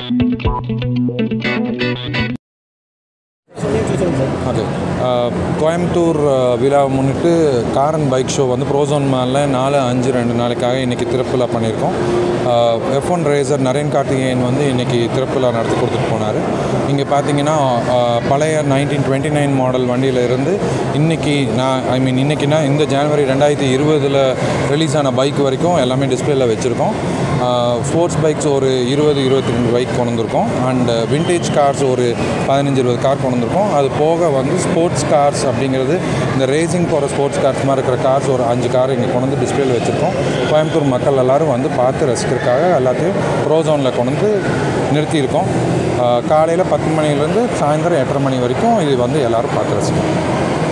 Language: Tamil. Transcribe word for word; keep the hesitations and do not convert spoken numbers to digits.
ஓகே, கோயம்புத்தூர் விழாவை முன்னிட்டு கார் அண்ட் பைக் ஷோ வந்து ப்ரோசோன் மாலில் நாலு அஞ்சு ரெண்டு நாளைக்காக இன்றைக்கி திறப்புலா பண்ணியிருக்கோம். F one racer Narain Karthikeyan வந்து இன்றைக்கி திறப்புலா நடத்தி கொடுத்துட்டு போனார். இங்கே பார்த்தீங்கன்னா பழைய நைன்டீன் டுவெண்ட்டி நைன் மாடல் வண்டியில் இருந்து இன்றைக்கி நான் ஐ மீன் இன்றைக்கினா இந்த ஜனவரி ரெண்டாயிரத்தி இருபதில் ரிலீஸ் ஆன பைக் வரைக்கும் எல்லாமே டிஸ்பிளேயில் வச்சுருக்கோம். ஸ்போர்ட்ஸ் பைக்ஸ் ஒரு இருபது இருபத்தி ரெண்டு பைக் கொண்டு வந்திருக்கோம். அண்ட் விண்டேஜ் கார்ஸ் ஒரு பதினஞ்சு இருபது கார் கொண்டு வந்திருக்கோம். அது போக வந்து ஸ்போர்ட்ஸ் கார்ஸ் அப்படிங்கிறது இந்த ரேசிங் போகிற ஸ்போர்ட்ஸ் கார்ஸ் மாதிரி இருக்கிற கார்ஸ் ஒரு அஞ்சு கார் இங்கே கொண்டு வந்து டிஸ்பிளேயில் வச்சுருக்கோம். கோயம்புத்தூர் மக்கள் எல்லோரும் வந்து பார்த்து ரசிக்கிறதுக்காக எல்லாத்தையும் ப்ரோசோனில் கொண்டு வந்து நிறுத்தியிருக்கோம். காலையில் பத்து மணிலேருந்து சாயந்தரம் எட்டரை மணி வரைக்கும் இது வந்து எல்லோரும் பார்த்து ரசிக்கணும்.